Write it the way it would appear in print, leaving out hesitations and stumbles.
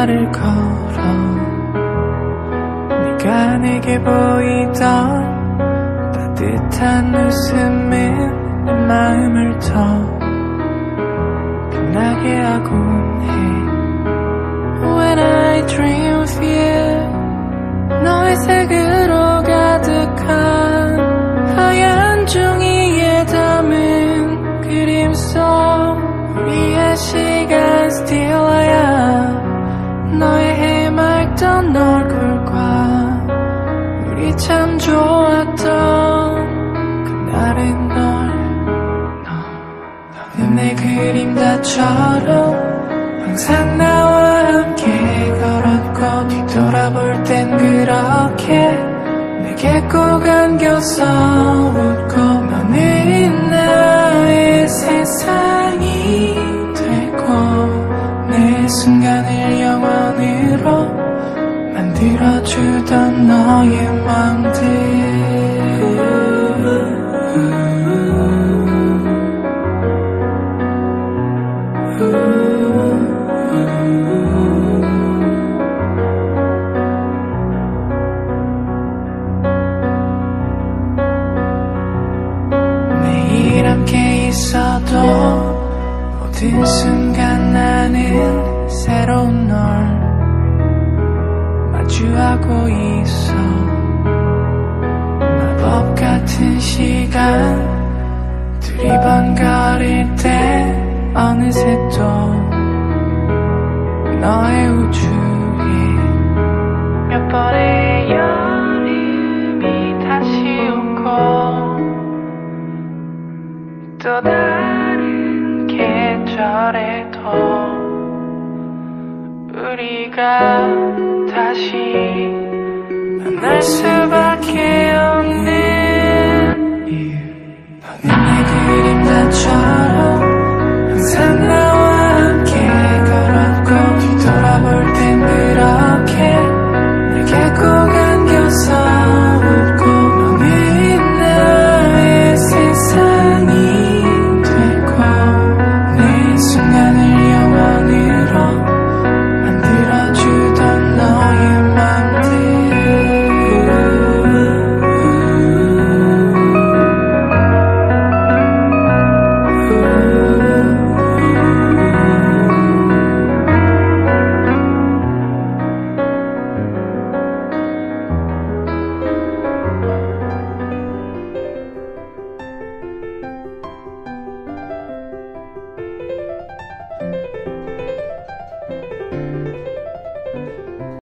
말을 걸어 네가 내게 보이던 따뜻한 웃음은 내 마음을 더 빛나게 하곤 해. When I dream of you 너의 색으로 가득한 하얀 종이에 담은 그림 속 우리의 시간 스틸러야 너의 해맑던 얼굴과 우리 참 좋았던 그날의 너는 내 그림자처럼 항상 나와 함께 걸었고 뒤돌아볼 땐 그렇게 내게 꼭 안겨서 웃고 너는 나의 세상이 되고 내 순간을 영원으로 만들어주던 너의 맘들. 매일 함께 있어도 모든 순간 나는 새로운 널 마주하고 있어. 마법 같은 시간 두리번거릴 때 어느새 또 너의 우주에 몇 번의 여름이 다시 오고 또 다른 계절에도 우리가 다시 만날 수밖에 없는 이유. 너는 내 그림자처럼